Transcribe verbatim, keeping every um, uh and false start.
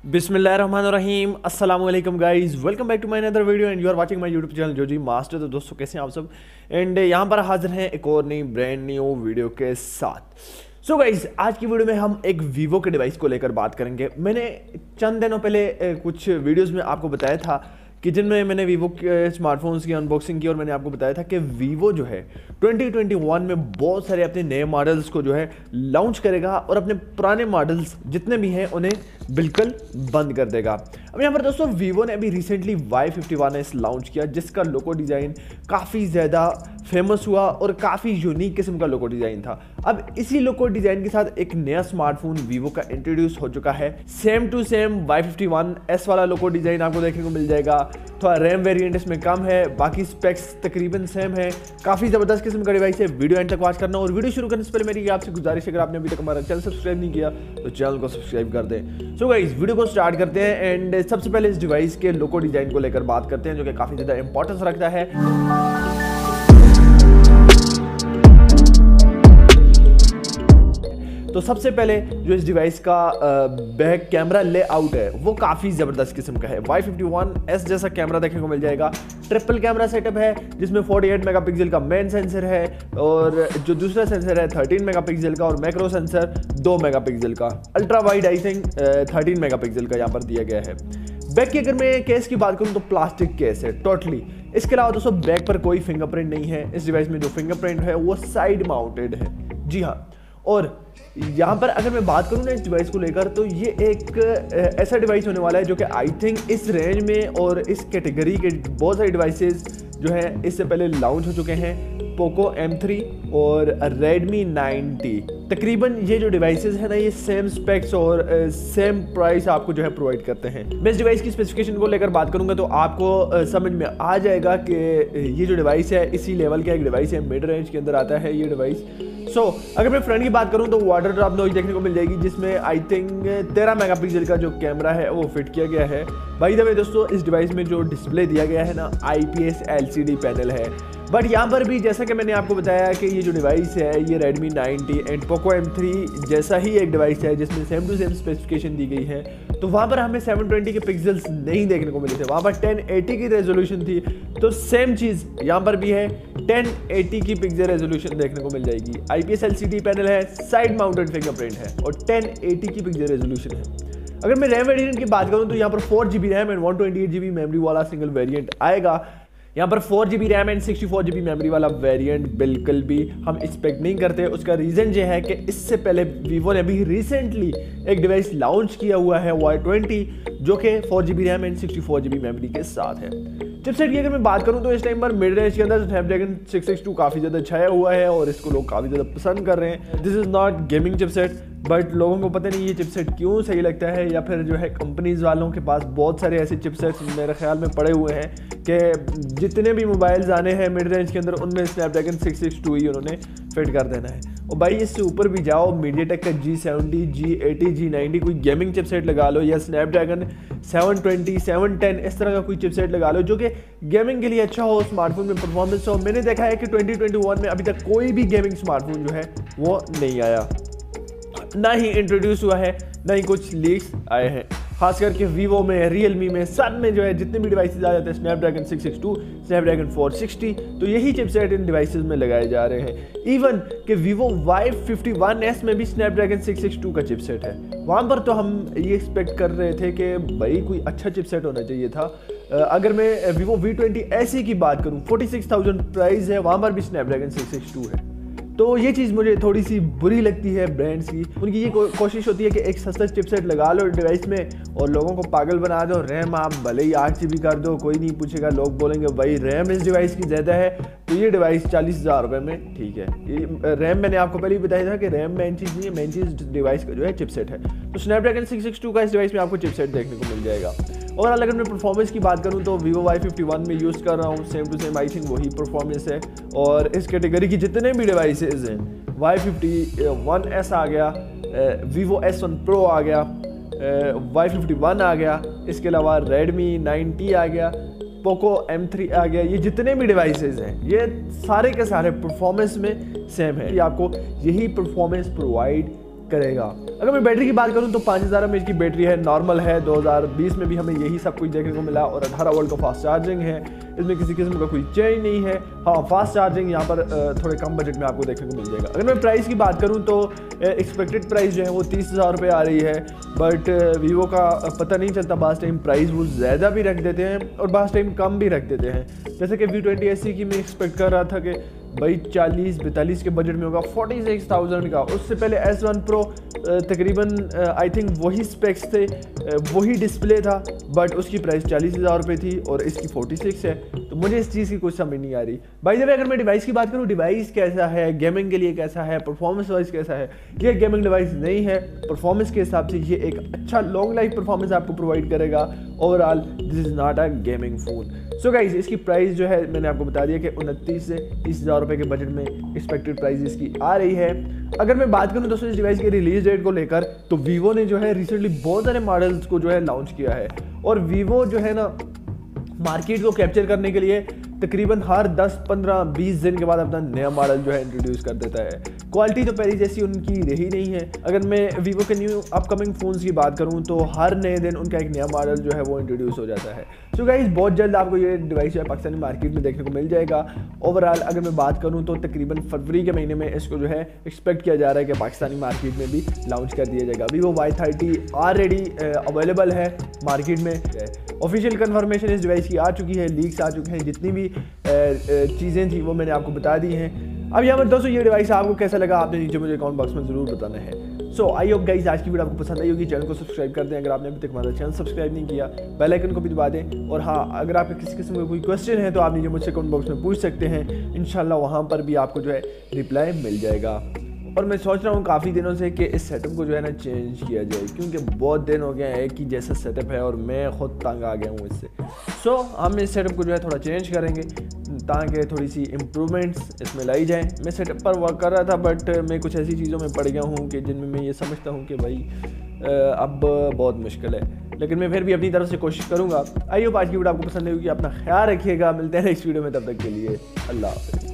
बिस्मिल्लाहिर्रहमानिर्रहीम अस्सलाम वालेकुम guys, welcome back to my another video and you are watching my YouTube channel Joji master. तो दोस्तों कैसे हैं आप सब। एंड यहाँ पर हाजिर हैं एक और नई ब्रांड न्यू वीडियो के साथ। सो so गाइस, आज की वीडियो में हम एक वीवो के डिवाइस को लेकर बात करेंगे। मैंने चंद दिनों पहले कुछ वीडियोज़ में आपको बताया था कि जिनमें मैंने वीवो के स्मार्टफोन्स की अनबॉक्सिंग की और मैंने आपको बताया था कि वीवो जो है ट्वेंटी ट्वेंटी वन में बहुत सारे अपने नए मॉडल्स को जो है लॉन्च करेगा और अपने पुराने मॉडल्स जितने भी हैं उन्हें बिल्कुल बंद कर देगा। अब यहाँ पर दोस्तों वीवो ने अभी recently Y fifty one S launch किया, जिसका लोगो डिज़ाइन काफ़ी ज़्यादा फेमस हुआ और काफ़ी यूनिक किस्म का लोगो डिज़ाइन था। अब इसी लोगो डिज़ाइन के साथ एक नया स्मार्टफोन वीवो का इंट्रोड्यूस हो चुका है। Same to same Y fifty one S वाला लोगो डिज़ाइन आपको देखने को मिल जाएगा। थोड़ा रैम वेरिएंट इसमें कम है, बाकी स्पेक्स तकरीबन सेम है। काफ़ी ज़बरदस्त किस्म का डिवाइस है। वीडियो एंड तक वॉच करना। और वीडियो शुरू करने से पहले मेरी आपसे गुजारिश है, अगर आपने अभी तक हमारा चैनल सब्सक्राइब नहीं किया तो चैनल को सब्सक्राइब कर दें। सो गाइस, वीडियो को स्टार्ट करते हैं एंड सबसे पहले इस डिवाइस के लोगो डिज़ाइन को लेकर बात करते हैं, जो कि काफ़ी ज़्यादा इंपॉर्टेंस रखता है। तो सबसे पहले जो इस डिवाइस का बैक कैमरा लेआउट है वो काफ़ी ज़बरदस्त किस्म का है। वाई फिफ्टी वन एस जैसा कैमरा देखने को मिल जाएगा। ट्रिपल कैमरा सेटअप है, जिसमें अड़तालीस मेगापिक्सल का मेन सेंसर है और जो दूसरा सेंसर है तेरह मेगापिक्सल का और मैक्रो सेंसर दो मेगापिक्सल का। अल्ट्रा वाइड आई थिंक तेरह मेगापिक्सल का यहाँ पर दिया गया है। बैक की अगर मैं केस की बात करूँ तो प्लास्टिक केस है टोटली। इसके अलावा दोस्तों बैक पर कोई फिंगरप्रिंट नहीं है। इस डिवाइस में जो फिंगरप्रिंट है वो साइड माउंटेड है। जी हाँ, और यहाँ पर अगर मैं बात करूँ ना इस डिवाइस को लेकर, तो ये एक ऐसा डिवाइस होने वाला है जो कि आई थिंक इस रेंज में और इस कैटेगरी के बहुत सारे डिवाइसेस जो हैं इससे पहले लॉन्च हो चुके हैं। पोको एम थ्री और रेडमी नाइंटी, तकरीबन ये जो डिवाइसेस है ना ये सेम स्पेक्स और सेम प्राइस आपको जो है प्रोवाइड करते हैं। मैं इस डिवाइस की स्पेसिफिकेशन को लेकर बात करूंगा तो आपको समझ में आ जाएगा कि ये जो डिवाइस है इसी लेवल का एक डिवाइस है। मिड रेंज के अंदर आता है ये डिवाइस। सो so, अगर मैं फ्रंट की बात करूं तो वाटर ड्रॉप नॉइज देखने को मिल जाएगी, जिसमें आई थिंक तेरह मेगापिक्सल का जो कैमरा है वो फिट किया गया है। बाय द वे दोस्तों, इस डिवाइस में जो डिस्प्ले दिया गया है ना आईपीएस एलसीडी पैनल है। बट यहाँ पर भी जैसा कि मैंने आपको बताया कि ये जो डिवाइस है ये Redmi ninety and Poco M three जैसा ही एक डिवाइस है जिसमें सेम टू सेम स्पेसिफिकेशन दी गई है। तो वहाँ पर हमें सेवन ट्वेंटी के पिक्सल्स नहीं देखने को मिले थे, वहाँ पर टेन एटी की रेजोल्यूशन थी। तो सेम चीज़ यहाँ पर भी है, टेन एटी की पिक्सल रेजोल्यूशन देखने को मिल जाएगी। आईपीएस एलसीडी पैनल है, साइड माउंटेड फिंगरप्रिंट है और टेन एटी की पिक्सल रेजोल्यूशन है। अगर मैं रैम वेरिएंट की बात करूँ तो यहाँ पर four G B RAM and one twenty eight G B memory वाला सिंगल वेरिएंट आएगा। यहाँ पर four G B RAM and sixty four G B memory वाला वेरिएंट बिल्कुल भी हम एक्सपेक्ट नहीं करते। उसका रीज़न ये है कि इससे पहले वीवो ने अभी रिसेंटली एक डिवाइस लॉन्च किया हुआ है वाई ट्वेंटी, जो कि four G B RAM and sixty four G B memory के साथ है। चिपसेट की अगर मैं बात करूँ तो इस टाइम पर मिड रेंज के अंदर स्नैपड्रैगन सिक्स सिक्स टू काफ़ी ज़्यादा छाया हुआ है और इसको लोग काफ़ी ज़्यादा पसंद कर रहे हैं। This is not gaming chipset, but लोगों को पता नहीं ये चिपसेट क्यों सही लगता है, या फिर जो है कंपनीज वालों के पास बहुत सारे ऐसे चिपसेट्स मेरे ख्याल में पड़े हुए हैं कि जितने भी मोबाइल्स आने हैं मिड रेंज के अंदर उनमें स्नैपड्रैगन सिक्स सिक्स टू ही उन्होंने फिट कर देना है। और भाई इससे ऊपर भी जाओ, मीडियाटेक का G seventy, G eighty, G ninety कोई गेमिंग चिपसेट लगा लो, या Snapdragon seven twenty, seven ten इस तरह का कोई चिपसेट लगा लो जो कि गेमिंग के लिए अच्छा हो, स्मार्टफोन में परफॉर्मेंस हो। मैंने देखा है कि ट्वेंटी ट्वेंटी वन में अभी तक कोई भी गेमिंग स्मार्टफोन जो है वो नहीं आया, ना ही इंट्रोड्यूस हुआ है, ना ही कुछ लीक्स आए हैं। खास करके वीवो में, रियलमी में, सब में जो है जितने भी डिवाइसेस आ जाते हैं Snapdragon six six two, Snapdragon four sixty, तो यही चिपसेट इन डिवाइसेस में लगाए जा रहे हैं। इवन कि Vivo Y fifty one S में भी स्नैपड्रैगन सिक्स सिक्स टू का चिपसेट है। वहाँ पर तो हम ये एक्सपेक्ट कर रहे थे कि भाई कोई अच्छा चिपसेट होना चाहिए था। अगर मैं वीवो वी ट्वेंटी ऐसी की बात करूँ, फोर्टी सिक्स थाउजेंड प्राइस है, वहाँ पर भी स्नैपड्रैगन सिक्स सिक्स टू है। तो ये चीज़ मुझे थोड़ी सी बुरी लगती है ब्रांड्स की। उनकी ये को, कोशिश होती है कि एक सस्ता चिपसेट लगा लो डिवाइस में और लोगों को पागल बना दो। रैम आप भले ही आठ जी बी कर दो, कोई नहीं पूछेगा। लोग बोलेंगे भाई रैम इस डिवाइस की ज़्यादा है, तो ये डिवाइस चालीस हज़ार रुपये में ठीक है। ये रैम मैंने आपको पहले ही बताया था कि रैम मेन चीज़ नहीं है, मेन चीज़ डिवाइस का जो है चिपसेट है। तो स्नैपड्रैगन सिक्स सिक्स टू का इस डिवाइस में आपको चिपसेट देखने को मिल जाएगा। और अगर मैं परफॉर्मेंस की बात करूं तो वीवो वाई फिफ्टी वन में यूज़ कर रहा हूं, same to same I think वही परफॉर्मेंस है। और इस कैटेगरी की जितने भी डिवाइसेज हैं, वाई फिफ्टी वन एस आ गया, वीवो एस वन प्रो आ गया, वाई फिफ्टी वन आ गया, इसके अलावा रेडमी नाइंटी आ गया, पोको एम थ्री आ गया, ये जितने भी डिवाइसेज हैं ये सारे के सारे परफॉर्मेंस में सेम है। ये आपको यही परफॉर्मेंस प्रोवाइड करेगा। अगर मैं बैटरी की बात करूं तो पाँच हज़ार एम एच की बैटरी है, नॉर्मल है। दो हज़ार बीस में भी हमें यही सब कुछ देखने को मिला और अठारह वोल्ट का फास्ट चार्जिंग है, इसमें किसी किस्म का कोई चेंज नहीं है। हाँ, फास्ट चार्जिंग यहाँ पर थोड़े कम बजट में आपको देखने को मिल जाएगा। अगर मैं प्राइस की बात करूँ तो एक्सपेक्टेड प्राइस जो है वो तीस हज़ार रुपये आ रही है, बट वीवो का पता नहीं चलता, बास टाइम प्राइस वो ज़्यादा भी रख देते हैं और बास टाइम कम भी रख देते हैं। जैसे कि वी ट्वेंटी एस सी की मैं एक्सपेक्ट कर रहा था कि भाई चालीस बैतालीस के बजट में होगा, फोर्टी सिक्स थाउजेंड का। उससे पहले एस वन प्रो तकरीबन आई थिंक वही स्पेक्स थे, वही डिस्प्ले था, बट उसकी प्राइस चालीस हज़ार रुपये थी और इसकी फोर्टी सिक्स है। तो मुझे इस चीज़ की कुछ समझ नहीं आ रही। भाई जब अगर मैं डिवाइस की बात करूँ, डिवाइस कैसा है, गेमिंग के लिए कैसा है, परफॉर्मेंस वाइज कैसा है, ये गेमिंग डिवाइस नहीं है। परफॉर्मेंस के हिसाब से ये एक अच्छा लॉन्ग लाइफ परफॉर्मेंस आपको प्रोवाइड करेगा। Overall this is not a gaming phone. So guys इसकी प्राइस जो है मैंने आपको बता दिया कि उनतीस से तीस हज़ार रुपये के बजट में एक्सपेक्टेड प्राइस इसकी आ रही है। अगर मैं बात करूं दोस्तों इस डिवाइस के रिलीज डेट को लेकर, तो वीवो ने जो है रिसेंटली बहुत सारे मॉडल्स को जो है लॉन्च किया है और वीवो जो है ना मार्केट को कैप्चर करने के लिए तकरीबन हर दस पंद्रह बीस दिन के बाद अपना नया मॉडल जो है इंट्रोड्यूस कर देता है। क्वालिटी तो पहले जैसी उनकी रही नहीं है। अगर मैं वीवो के न्यू अपकमिंग फ़ोन्स की बात करूं तो हर नए दिन उनका एक नया मॉडल जो है वो इंट्रोड्यूस हो जाता है। सो गाइस बहुत जल्द आपको ये डिवाइस जो है पाकिस्तानी मार्केट में देखने को मिल जाएगा। ओवरऑल अगर मैं बात करूं तो तकरीबन फरवरी के महीने में इसको जो है एक्सपेक्ट किया जा रहा है कि पाकिस्तानी मार्केट में भी लॉन्च कर दिया जाएगा। Vivo Y thirty already available है मार्केट में। ऑफिशियल कन्फर्मेशन इस डिवाइस की आ चुकी है, लीक्स आ चुके हैं, जितनी भी चीज़ें थी वो मैंने आपको बता दी हैं। अब यहाँ पर दोस्तों ये डिवाइस आपको कैसा लगा आपने नीचे मुझे कमेंट बॉक्स में ज़रूर बताना है। सो आई होप गाइस आज की वीडियो आपको पसंद आई होगी। चैनल को सब्सक्राइब कर दें अगर आपने अभी तक हमारा चैनल सब्सक्राइब नहीं किया, बेल आइकन को भी दबा दें। और हाँ, अगर आपके किसी किस्म का कोई क्वेश्चन है तो आप नीचे मुझसे कमेंट बॉक्स में पूछ सकते हैं, इंशाल्लाह वहाँ पर भी आपको जो है रिप्लाई मिल जाएगा। और मैं सोच रहा हूँ काफ़ी दिनों से कि इस सेटअप को जो है ना चेंज किया जाए, क्योंकि बहुत दिन हो गया है कि जैसा सेटअप है और मैं खुद तंग आ गया हूँ इससे। सो so, हम इस सेटअप को जो है थोड़ा चेंज करेंगे ताकि थोड़ी सी इम्प्रूवमेंट्स इसमें लाई जाएँ। मैं सेटअप पर वर्क कर रहा था, बट मैं कुछ ऐसी चीज़ों में पड़ गया हूँ कि जिनमें मैं ये समझता हूँ कि भाई अब बहुत मुश्किल है, लेकिन मैं फिर भी अपनी तरफ से कोशिश करूँगा। आई होप आज की वीडियो आपको पसंद आई होगी। अपना ख्याल रखिएगा, मिलते हैं नेक्स्ट वीडियो में, तब तक के लिए अल्लाह हाफ़िज़।